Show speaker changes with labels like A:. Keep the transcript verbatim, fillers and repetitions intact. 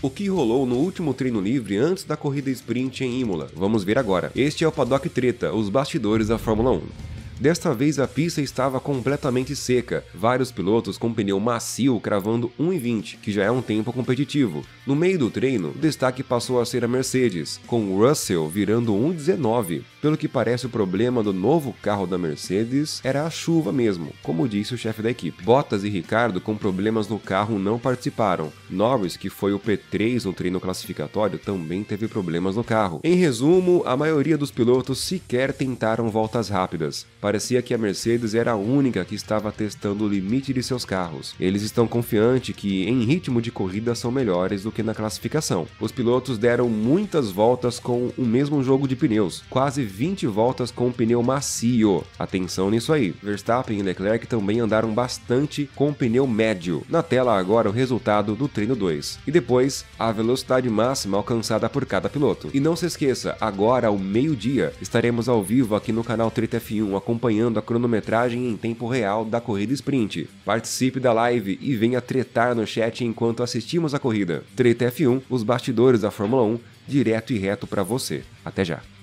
A: O que rolou no último treino livre antes da corrida sprint em Imola? Vamos ver agora. Este é o Paddock Treta, os bastidores da Fórmula um. Desta vez a pista estava completamente seca, vários pilotos com pneu macio cravando um e vinte, que já é um tempo competitivo. No meio do treino, o destaque passou a ser a Mercedes, com Russell virando um e dezenove. Pelo que parece, o problema do novo carro da Mercedes era a chuva mesmo, como disse o chefe da equipe. Bottas e Ricciardo com problemas no carro não participaram. Norris, que foi o P três no treino classificatório, também teve problemas no carro. Em resumo, a maioria dos pilotos sequer tentaram voltas rápidas. Parecia que a Mercedes era a única que estava testando o limite de seus carros. Eles estão confiantes que em ritmo de corrida são melhores do que na classificação. Os pilotos deram muitas voltas com o mesmo jogo de pneus, quase vinte voltas com o pneu macio. Atenção nisso aí. Verstappen e Leclerc também andaram bastante com o pneu médio. Na tela agora o resultado do treino dois. E depois, a velocidade máxima alcançada por cada piloto. E não se esqueça, agora ao meio-dia, estaremos ao vivo aqui no canal Treta F um acompanhando a cronometragem em tempo real da corrida sprint. Participe da live e venha tretar no chat enquanto assistimos a corrida. Treta F um, os bastidores da Fórmula um, direto e reto para você. Até já!